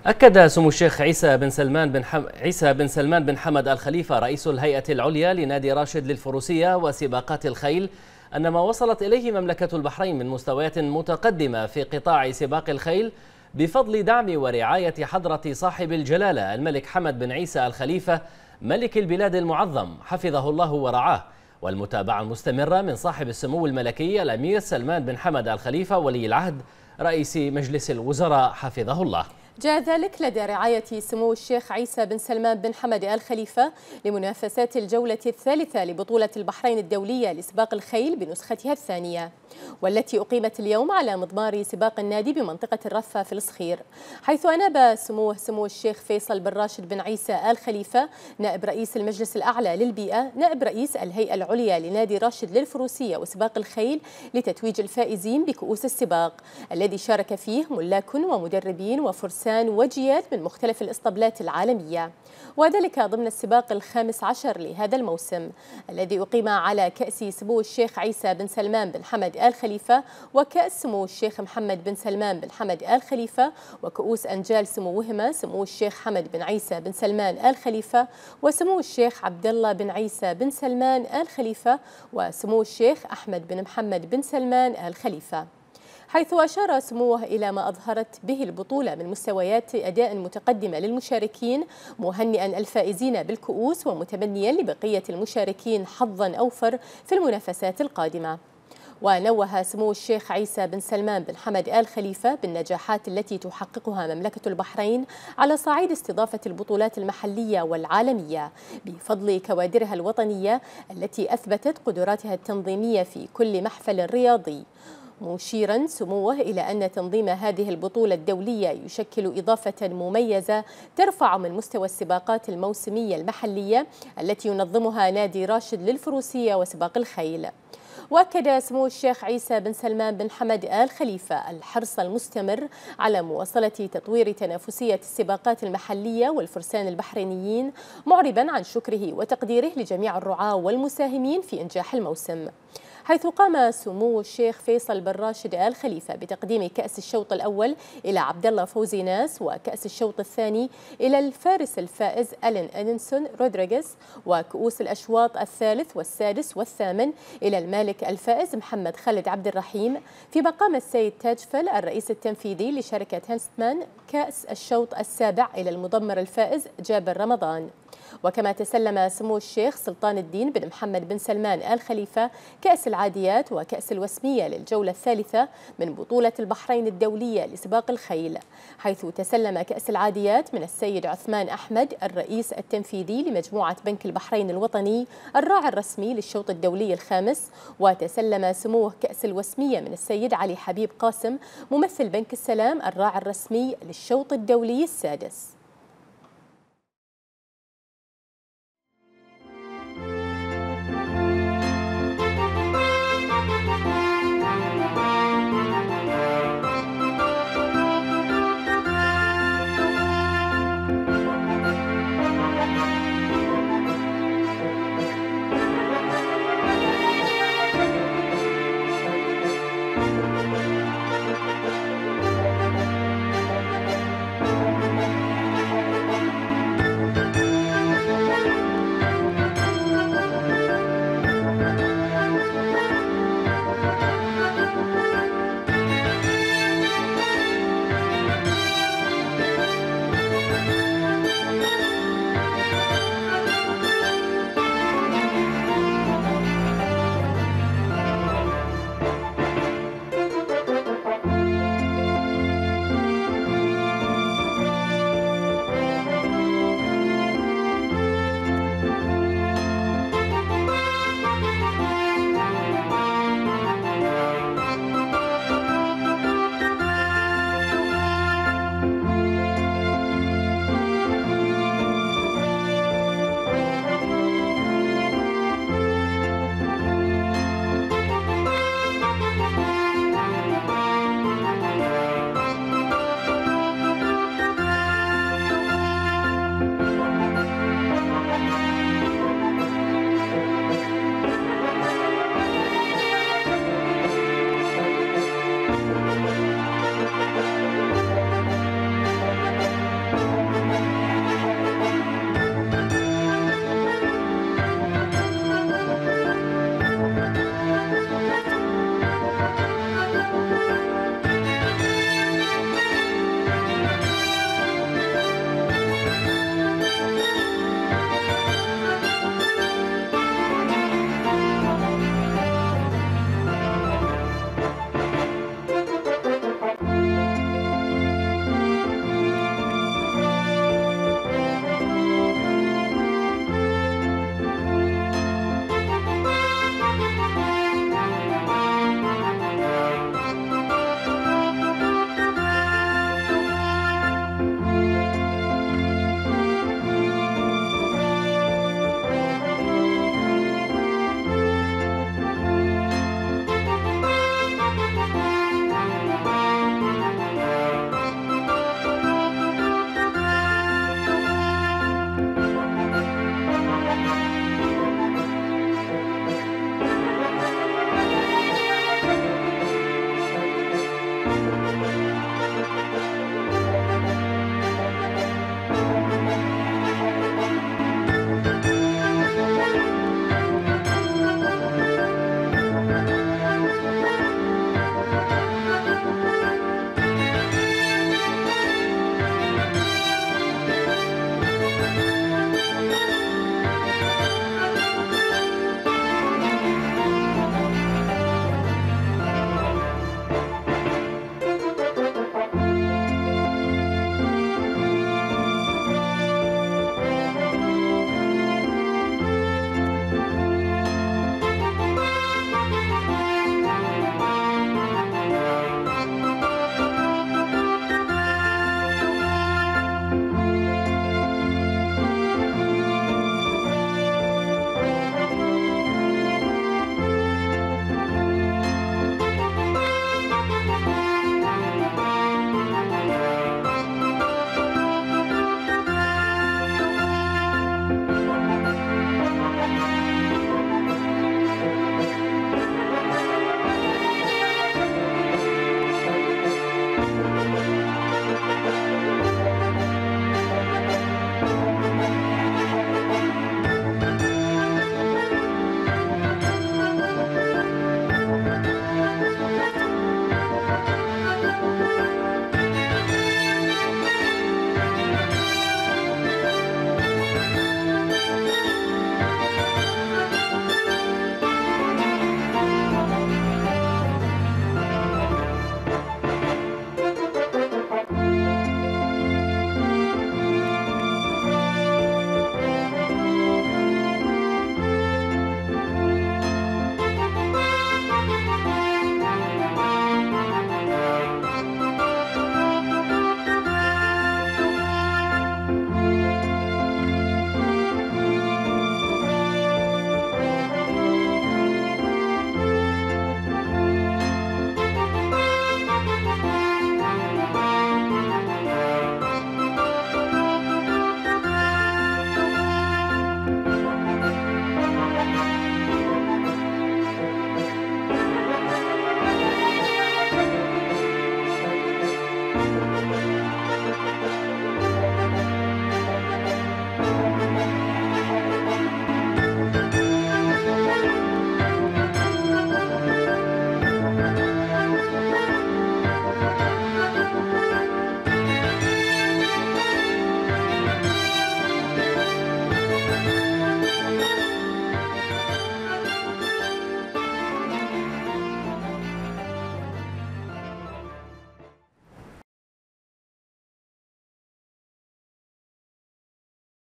أكد سمو الشيخ عيسى بن سلمان بن حمد الخليفة رئيس الهيئة العليا لنادي راشد للفروسية وسباقات الخيل أن ما وصلت إليه مملكة البحرين من مستويات متقدمة في قطاع سباق الخيل بفضل دعم ورعاية حضرة صاحب الجلالة الملك حمد بن عيسى الخليفة ملك البلاد المعظم حفظه الله ورعاه، والمتابعة المستمرة من صاحب السمو الملكي الأمير سلمان بن حمد الخليفة ولي العهد رئيس مجلس الوزراء حفظه الله. جاء ذلك لدى رعاية سمو الشيخ عيسى بن سلمان بن حمد الخليفة لمنافسات الجولة الثالثة لبطولة البحرين الدولية لسباق الخيل بنسختها الثانية، والتي أقيمت اليوم على مضمار سباق النادي بمنطقة الرفة في الصخير، حيث أناب سمو الشيخ فيصل بن راشد بن عيسى الخليفة نائب رئيس المجلس الأعلى للبيئة نائب رئيس الهيئة العليا لنادي راشد للفروسية وسباق الخيل لتتويج الفائزين بكؤوس السباق الذي شارك فيه ملاك ومدربين وفرسان وجيات من مختلف الإسطبلات العالمية، وذلك ضمن السباق ال15 لهذا الموسم الذي أقيم على كأس سمو الشيخ عيسى بن سلمان بن حمد الخليفة وكأس سمو الشيخ محمد بن سلمان بن حمد الخليفة وكؤوس أنجال سموهما سمو الشيخ حمد بن عيسى بن سلمان الخليفة وسمو الشيخ عبد الله بن عيسى بن سلمان الخليفة وسمو الشيخ أحمد بن محمد بن سلمان الخليفة، حيث أشار سموه إلى ما أظهرت به البطولة من مستويات أداء متقدمة للمشاركين، مهنئا الفائزين بالكؤوس ومتمنيا لبقية المشاركين حظا أوفر في المنافسات القادمة. ونوه سمو الشيخ عيسى بن سلمان بن حمد الخليفة بالنجاحات التي تحققها مملكة البحرين على صعيد استضافة البطولات المحلية والعالمية بفضل كوادرها الوطنية التي أثبتت قدراتها التنظيمية في كل محفل رياضي، مشيرا سموه إلى أن تنظيم هذه البطولة الدولية يشكل إضافة مميزة ترفع من مستوى السباقات الموسمية المحلية التي ينظمها نادي راشد للفروسية وسباق الخيل. وأكد سمو الشيخ عيسى بن سلمان بن حمد الخليفة الحرص المستمر على مواصلة تطوير تنافسية السباقات المحلية والفرسان البحرينيين، معربا عن شكره وتقديره لجميع الرعاة والمساهمين في إنجاح الموسم، حيث قام سمو الشيخ فيصل بن راشد الخليفة بتقديم كأس الشوط الأول إلى عبد الله فوزي ناس، وكأس الشوط الثاني إلى الفارس الفائز ألين أدنسون رودريغيز، وكؤوس الأشواط الثالث والسادس والثامن إلى المالك الفائز محمد خالد عبد الرحيم، فيما قام السيد تاجفل الرئيس التنفيذي لشركة هانستمان كأس الشوط السابع إلى المضمر الفائز جابر رمضان. وكما تسلم سمو الشيخ سلطان الدين بن محمد بن سلمان الخليفة كأس العاديات وكأس الوسمية للجولة الثالثة من بطولة البحرين الدولية لسباق الخيل، حيث تسلم كأس العاديات من السيد عثمان أحمد الرئيس التنفيذي لمجموعة بنك البحرين الوطني الراعي الرسمي للشوط الدولي الخامس، وتسلم سموه كأس الوسمية من السيد علي حبيب قاسم ممثل بنك السلام الراعي الرسمي للشوط الدولي السادس.